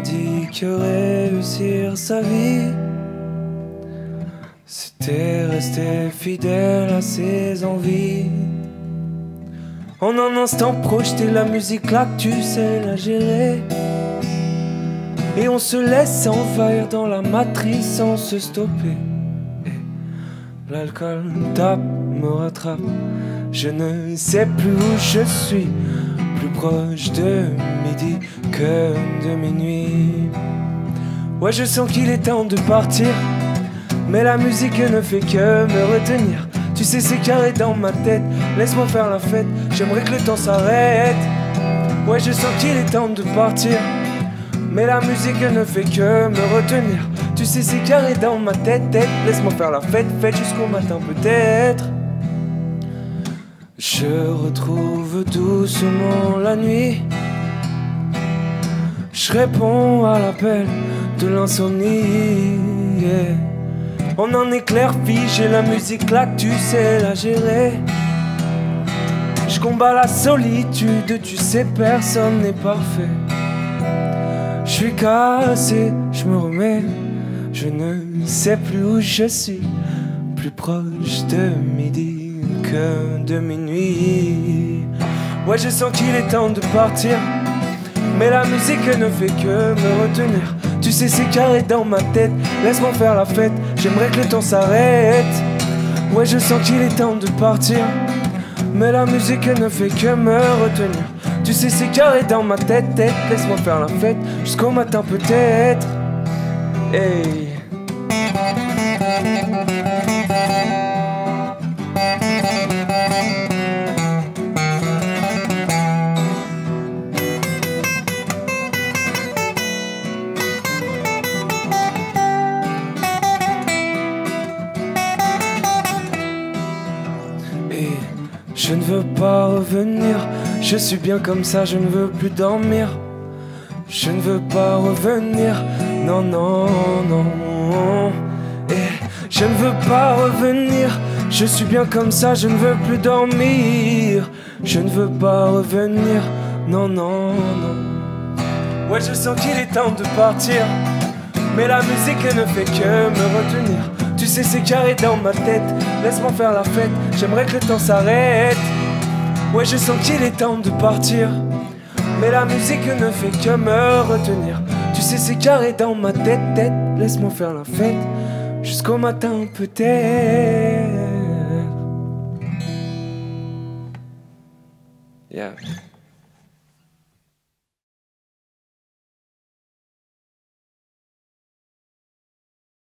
dit que réussir sa vie, c'était rester fidèle à ses envies. En un instant projeter la musique là que tu sais la gérer. Et on se laisse envahir dans la matrice sans se stopper. Et l'alcool tape, me rattrape. Je ne sais plus où je suis, plus proche de midi que de minuit. Ouais, je sens qu'il est temps de partir, mais la musique ne fait que me retenir. Tu sais, c'est carré dans ma tête, laisse-moi faire la fête, j'aimerais que le temps s'arrête. Ouais, je sens qu'il est temps de partir, mais la musique ne fait que me retenir. Tu sais, c'est carré dans ma tête, laisse-moi faire la fête, fête jusqu'au matin peut-être. Je retrouve doucement la nuit, je réponds à l'appel de l'insomnie. Yeah. En un éclair figé, la musique là que tu sais la gérer. Je combats la solitude, tu sais personne n'est parfait. Je suis cassé, je me remets, je ne sais plus où je suis, plus proche de midi que de minuit. Ouais, je sens qu'il est temps de partir, mais la musique ne fait que me retenir. Tu sais, c'est carré dans ma tête, laisse-moi faire la fête, j'aimerais que le temps s'arrête. Ouais, je sens qu'il est temps de partir, mais la musique ne fait que me retenir. Tu sais, c'est carré dans ma tête, laisse-moi faire la fête jusqu'au matin peut-être. Hey. Je ne veux pas revenir, je suis bien comme ça, je ne veux plus dormir. Je ne veux pas revenir, non, non, non. Et je ne veux pas revenir, je suis bien comme ça, je ne veux plus dormir. Je ne veux pas revenir, non, non, non. Ouais, je sens qu'il est temps de partir, mais la musique ne fait que me retenir. Tu sais, c'est carré dans ma tête, laisse-moi faire la fête, j'aimerais que le temps s'arrête. Ouais, je sens qu'il est temps de partir, mais la musique ne fait que me retenir. Tu sais, c'est carré dans ma tête, laisse-moi faire la fête jusqu'au matin peut-être. Yeah.